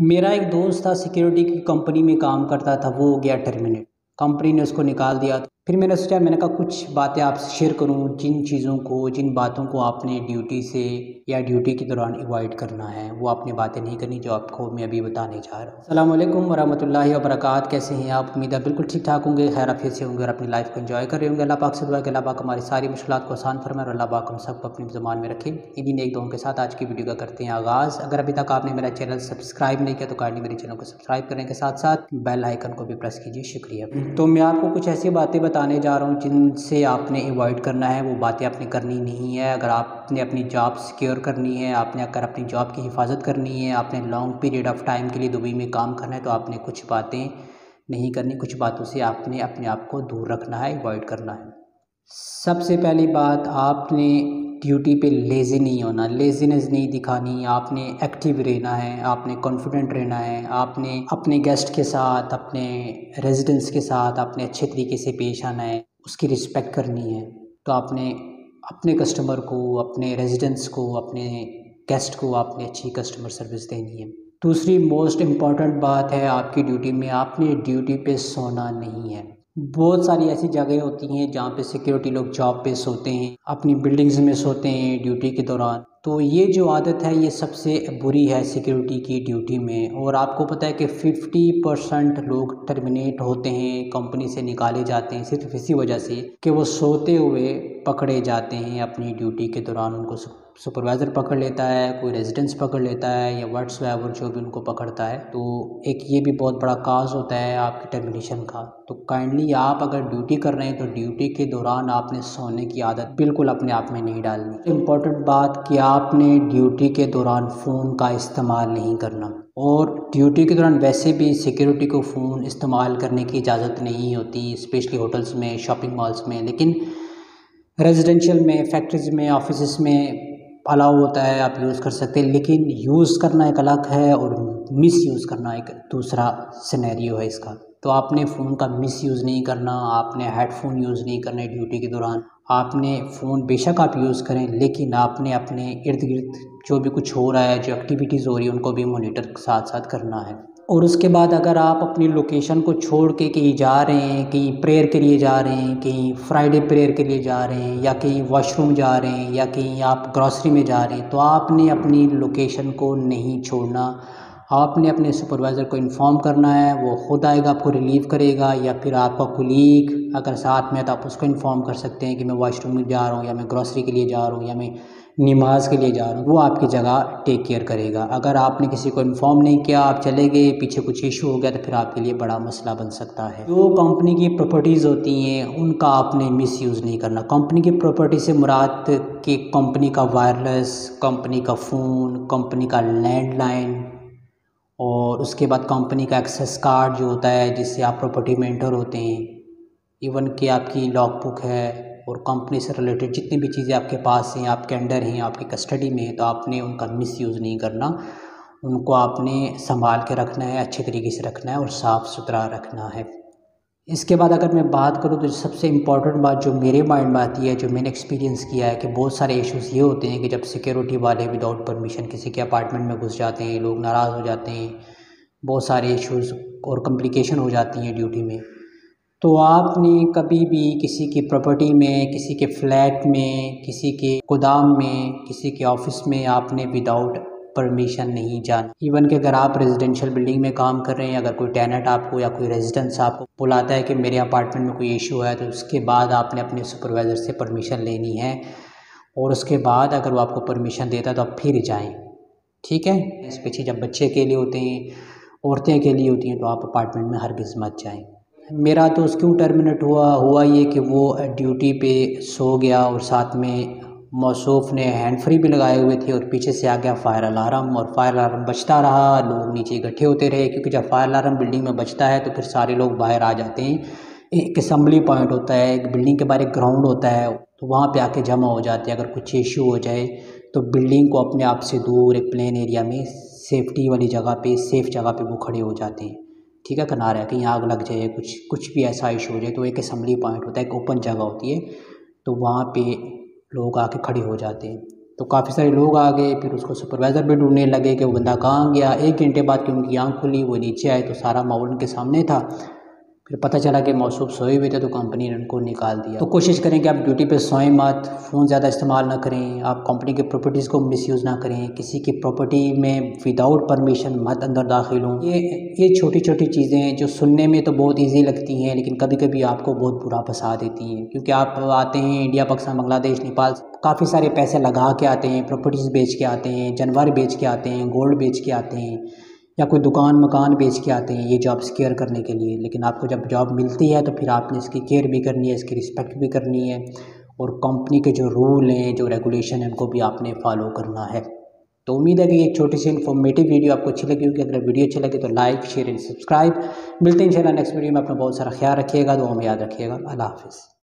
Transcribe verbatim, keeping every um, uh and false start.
मेरा एक दोस्त था, सिक्योरिटी की कंपनी में काम करता था, वो हो गया टर्मिनेट। कंपनी ने उसको निकाल दिया। फिर मैंने सोचा, मैंने कहा कुछ बातें आपसे शेयर करूं, जिन चीज़ों को जिन बातों को आपने ड्यूटी से या ड्यूटी के दौरान अवॉइड करना है, वो आपने बातें नहीं करनी जो आपको मैं अभी बताने जा रहा हूँ। अस्सलाम वालेकुम वरहमतुल्लाहि वबरकात। कैसे हैं आप? उम्मीद है बिल्कुल ठीक ठाक होंगे, खैर आफियत से होंगे और अपनी लाइफ को एंजॉय कर रहे होंगे। अल्लाह पाक से दुआ है कि अल्लाह पाक हमारी सारी मुश्किलात को आसान फरमाए और अल्लाह पाक हम सबको अपनी ज़बान में रखें। इन्हीं नेक दुआओं के साथ आज की वीडियो का करते हैं आगाज़। अगर अभी तक आपने मेरा चैनल सब्सक्राइब नहीं किया तो काइंडली मेरे चैनल को सब्सक्राइब करने के साथ साथ बेल आइकन को भी प्रेस कीजिए, शुक्रिया। तो मैं आपको कुछ ऐसी बातें बताने जा रहा हूँ जिनसे आपने अवॉइड करना है, वो बातें आपने करनी नहीं है। अगर आपने अपनी जॉब सिक्योर करनी है, आपने अगर अपनी जॉब की हिफाजत करनी है, आपने लॉन्ग पीरियड ऑफ टाइम के लिए दुबई में काम करना है, तो आपने कुछ बातें नहीं करनी, कुछ बातों से आपने अपने आप को दूर रखना है, अवॉइड करना है। सबसे पहली बात, आपने ड्यूटी पे लेज़ी नहीं होना, लेज़ीनेस नहीं दिखानी, आपने एक्टिव रहना है, आपने कॉन्फिडेंट रहना है, आपने अपने गेस्ट के साथ, अपने रेजिडेंट्स के साथ आपने अच्छे तरीके से पेश आना है, उसकी रिस्पेक्ट करनी है। तो आपने अपने कस्टमर को, अपने रेजिडेंट्स को, अपने गेस्ट को आपने अच्छी कस्टमर सर्विस देनी है। दूसरी मोस्ट इम्पॉर्टेंट बात है आपकी ड्यूटी में, आपने ड्यूटी पे सोना नहीं है। बहुत सारी ऐसी जगह होती हैं जहाँ पे सिक्योरिटी लोग जॉब पे सोते हैं, अपनी बिल्डिंग्स में सोते हैं ड्यूटी के दौरान। तो ये जो आदत है ये सबसे बुरी है सिक्योरिटी की ड्यूटी में। और आपको पता है कि पचास परसेंट लोग टर्मिनेट होते हैं, कंपनी से निकाले जाते हैं सिर्फ इसी वजह से कि वो सोते हुए पकड़े जाते हैं अपनी ड्यूटी के दौरान। उनको सुपरवाइज़र पकड़ लेता है, कोई रेजिडेंस पकड़ लेता है या व्हाट्सएवर जो भी उनको पकड़ता है। तो एक ये भी बहुत बड़ा काज होता है आपकी टर्मिनेशन का। तो काइंडली आप अगर ड्यूटी कर रहे हैं तो ड्यूटी के दौरान आपने सोने की आदत बिल्कुल अपने आप में नहीं डालनी। इम्पॉर्टेंट बात कि आपने ड्यूटी के दौरान फ़ोन का इस्तेमाल नहीं करना। और ड्यूटी के दौरान वैसे भी सिक्योरिटी को फ़ोन इस्तेमाल करने की इजाज़त नहीं होती, स्पेशली होटल्स में, शॉपिंग मॉल्स में। लेकिन रेजिडेंशियल में, फैक्ट्रीज़ में, ऑफिस में अलाउ होता है, आप यूज़ कर सकते हैं। लेकिन यूज़ करना एक अलग है और मिस यूज़ करना एक दूसरा सिनेरियो है इसका। तो आपने फ़ोन का मिस यूज़ नहीं करना, आपने हेडफोन यूज़ नहीं करने ड्यूटी के दौरान। आपने फ़ोन बेशक आप यूज़ करें, लेकिन आपने अपने इर्द गिर्द जो भी कुछ हो रहा है, जो एक्टिविटीज़ हो रही है, उनको भी मॉनिटर साथ साथ करना है। और उसके बाद अगर आप अपनी लोकेशन को छोड़ के कहीं जा रहे हैं, कहीं प्रेयर के लिए जा रहे हैं, कहीं फ्राइडे प्रेयर के लिए जा रहे हैं, या कहीं वॉशरूम जा रहे हैं, या कहीं आप ग्रॉसरी में जा रहे हैं, तो आपने अपनी लोकेशन को नहीं छोड़ना। आपने अपने सुपरवाइज़र को इन्फॉर्म करना है, वो खुद आएगा आपको रिलीव करेगा, या फिर आपका कुलीग अगर साथ में है तो आप उसको इन्फॉर्म कर सकते हैं कि मैं वॉशरूम में जा रहा हूँ, या मैं ग्रॉसरी के लिए जा रहा हूँ, या मैं नमाज के लिए जा रहा हूँ। वो आपकी जगह टेक केयर करेगा। अगर आपने किसी को इन्फॉर्म नहीं किया, आप चले गए, पीछे कुछ इशू हो गया, तो फिर आपके लिए बड़ा मसला बन सकता है। जो कंपनी की प्रॉपर्टीज़ होती हैं उनका आपने मिस यूज़ नहीं करना। कंपनी की प्रॉपर्टी से मुराद कि कंपनी का वायरलेस, कंपनी का फ़ोन, कंपनी का लैंडलाइन, और उसके बाद कंपनी का एक्सेस कार्ड जो होता है जिससे आप प्रॉपर्टी में एंटर होते हैं, इवन कि आपकी लॉग बुक है, और कंपनी से रिलेटेड जितनी भी चीज़ें आपके पास हैं, आपके अंडर हैं, आपकी कस्टडी में हैं, तो आपने उनका मिसयूज़ नहीं करना। उनको आपने संभाल के रखना है, अच्छे तरीके से रखना है और साफ़ सुथरा रखना है। इसके बाद अगर मैं बात करूँ तो सबसे इम्पॉर्टेंट बात जो मेरे माइंड में आती है, जो मैंने एक्सपीरियंस किया है, कि बहुत सारे इश्यूज़ ये होते हैं कि जब सिक्योरिटी वाले विदाउट परमिशन किसी के अपार्टमेंट में घुस जाते हैं, लोग नाराज़ हो जाते हैं, बहुत सारे इश्यूज़ और कॉम्प्लिकेशन हो जाती हैं ड्यूटी में। तो आपने कभी भी किसी की प्रॉपर्टी में, किसी के फ्लैट में, किसी के गोदाम में, किसी के ऑफिस में आपने विदाउट परमिशन नहीं जाना। इवन कि अगर आप रेजिडेंशियल बिल्डिंग में काम कर रहे हैं, अगर कोई टेनेंट आपको या कोई रेजिडेंस आपको बुलाता है कि मेरे अपार्टमेंट में कोई इशू है, तो उसके बाद आपने अपने सुपरवाइज़र से परमिशन लेनी है। और उसके बाद अगर वो आपको परमिशन देता है तो आप फिर जाएँ, ठीक है। स्पेशली जब बच्चे के लिए होते हैं, औरतें के लिए होती हैं, तो आप अपार्टमेंट में हरगिज़ मत जाएँ। मेरा दोस्त क्यों टर्मिनेट हुआ हुआ ये कि वो ड्यूटी पे सो गया और साथ में मौसूफ ने हैंड फ्री भी लगाए हुए थे, और पीछे से आ गया फायर अलार्म, और फायर अलार्म बजता रहा, लोग नीचे इकट्ठे होते रहे, क्योंकि जब फायर अलार्म बिल्डिंग में बजता है तो फिर सारे लोग बाहर आ जाते हैं। एक असेंबली पॉइंट होता है, एक बिल्डिंग के बाहर एक ग्राउंड होता है, तो वहाँ पे आके जमा हो जाते हैं। अगर कुछ इशू हो जाए तो बिल्डिंग को अपने आप से दूर एक प्लेन एरिया में, सेफ्टी वाली जगह पे, सेफ जगह पे वो खड़े हो जाते हैं, ठीक है। किनारा है, कहीं आग लग जाए, कुछ कुछ भी ऐसा इशू हो जाए, तो एक असेंबली पॉइंट होता है, एक ओपन जगह होती है, तो वहाँ पे लोग आके खड़े हो जाते हैं। तो काफ़ी सारे लोग आ गए, फिर उसको सुपरवाइज़र भी ढूंढने लगे कि वो बंदा कहाँ गया। एक घंटे बाद कि उनकी आँख खुली, वो नीचे आए तो सारा माहौल उनके सामने था। फिर पता चला कि मौसूफ सोए हुए थे, तो कंपनी ने उनको निकाल दिया। तो कोशिश करें कि आप ड्यूटी पे सोएं मत, फ़ोन ज़्यादा इस्तेमाल ना करें, आप कंपनी के प्रॉपर्टीज़ को मिसयूज़ ना करें, किसी की प्रॉपर्टी में विदाउट परमिशन मत अंदर दाखिल हों। ये ये छोटी छोटी चीज़ें जो सुनने में तो बहुत ईजी लगती हैं, लेकिन कभी कभी आपको बहुत बुरा फंसा देती हैं, क्योंकि आप आते हैं इंडिया, पाकिस्तान, बांग्लादेश, नेपाल, काफ़ी सारे पैसे लगा के आते हैं, प्रॉपर्टीज़ बेच के आते हैं, जानवर बेच के आते हैं, गोल्ड बेच के आते हैं, या कोई दुकान मकान बेच के आते हैं ये जॉब सिक्योर करने के लिए। लेकिन आपको जब जॉब मिलती है तो फिर आपने इसकी केयर भी करनी है, इसकी रिस्पेक्ट भी करनी है, और कंपनी के जो रूल हैं, जो रेगुलेशन है, उनको भी आपने फॉलो करना है। तो उम्मीद है कि ये छोटी सी इन्फॉर्मेटिव वीडियो आपको अच्छी लगी होगी। अगर वीडियो अच्छी लगे तो लाइक, शेयर एंड सब्सक्राइब। मिलते हैं इंशाल्लाह नेक्स्ट वीडियो में। अपना बहुत सारा ख्याल रखिएगा, दुआ में याद रखिएगा। अल्लाह हाफिज़।